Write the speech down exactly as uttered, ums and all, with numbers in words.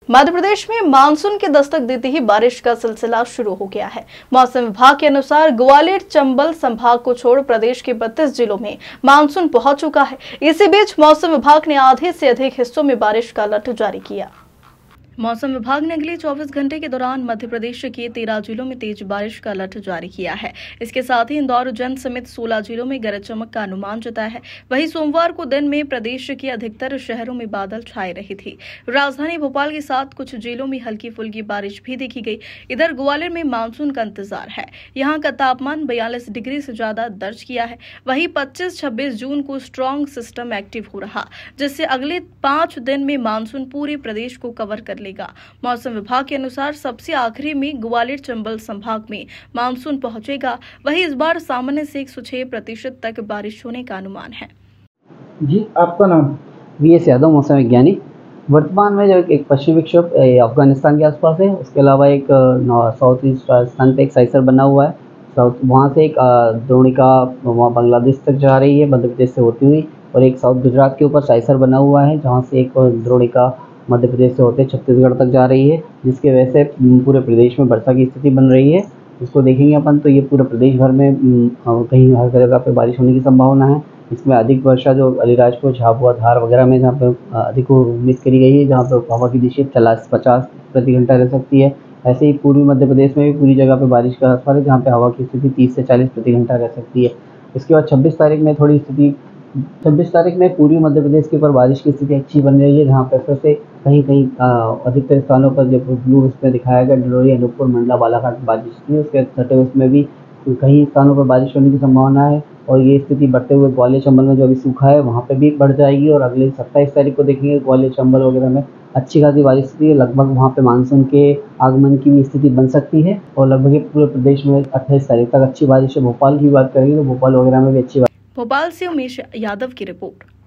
मध्य प्रदेश में मानसून की दस्तक देते ही बारिश का सिलसिला शुरू हो गया है। मौसम विभाग के अनुसार ग्वालियर चंबल संभाग को छोड़ प्रदेश के बत्तीस जिलों में मानसून पहुंच चुका है। इसी बीच मौसम विभाग ने आधे से अधिक हिस्सों में बारिश का अलर्ट जारी किया। मौसम विभाग ने अगले चौबीस घंटे के दौरान मध्य प्रदेश के तेरह जिलों में तेज बारिश का अलर्ट जारी किया है। इसके साथ ही इंदौर उज्जैन समेत सोलह जिलों में गरज चमक का अनुमान जताया है। वहीं सोमवार को दिन में प्रदेश के अधिकतर शहरों में बादल छाए रही थी। राजधानी भोपाल के साथ कुछ जिलों में हल्की फुल्की बारिश भी देखी गई। इधर ग्वालियर में मानसून का इंतजार है। यहाँ का तापमान बयालीस डिग्री से ज्यादा दर्ज किया है। वहीं पच्चीस छब्बीस जून को स्ट्रॉन्ग सिस्टम एक्टिव हो रहा, जिससे अगले पांच दिन में मानसून पूरे प्रदेश को कवर कर मौसम विभाग के अनुसार सबसे आखिरी में ग्वालियर चंबल संभाग में मानसून पहुंचेगा। वहीं इस बार सामान्य से एक सौ छह प्रतिशत तक बारिश होने का अनुमान है। जी, आपका नाम? वी एस यादव, मौसम वैज्ञानिक। वर्तमान में जो एक पश्चिमी विक्षोभ अफगानिस्तान के आसपास है, उसके अलावा एक साउथ ईस्ट राजस्थान पे एक साइसर बना हुआ है। साउथ वहाँ से एक द्रोणिका वहाँ बांग्लादेश तक जा रही है मध्य प्रदेश से होती हुई, और एक साउथ गुजरात के ऊपर साइसर बना हुआ है जहाँ से एक द्रोणिका मध्य प्रदेश से होते छत्तीसगढ़ तक जा रही है, जिसके वजह से पूरे प्रदेश में वर्षा की स्थिति बन रही है। इसको देखेंगे अपन तो ये पूरे प्रदेश भर में कहीं हर जगह पे बारिश होने की संभावना है। इसमें अधिक वर्षा जो अलीराजपुर, झाबुआ, धार वगैरह में जहाँ पे अधिक उम्मीद करी गई है, जहाँ पे हवा की दिशा चालीस पचास प्रति घंटा रह सकती है। ऐसे ही पूर्वी मध्य प्रदेश में भी पूरी जगह पे बारिश का असर है, जहाँ पे हवा की स्थिति तीस से चालीस प्रति घंटा रह सकती है। इसके बाद छब्बीस तारीख में थोड़ी स्थिति छब्बीस तारीख में पूर्वी मध्य प्रदेश के ऊपर बारिश की स्थिति अच्छी बन रही है, जहाँ पर फिर से कहीं कहीं अधिकतर स्थानों पर जो ब्लू उसमें दिखाया गया डिंडोरी, अनूपपुर, मंडला, बालाघाट बारिश की, उसके छठे उसमें भी कई स्थानों पर बारिश होने की संभावना है। और ये स्थिति बढ़ते हुए ग्वालियर चंबल में जो अभी सूखा है वहाँ पे भी बढ़ जाएगी, और अगले सत्ताईस तारीख को देखेंगे ग्वालियर चंबल वगैरह में अच्छी खासी बारिश स्थिति है। लगभग वहाँ पे मानसून के आगमन की भी स्थिति बन सकती है, और लगभग पूरे प्रदेश में अट्ठाईस तारीख तक अच्छी बारिश है। भोपाल की बात करेंगे तो भोपाल वगैरह में भी अच्छी बारिश। भोपाल से उमेश यादव की रिपोर्ट।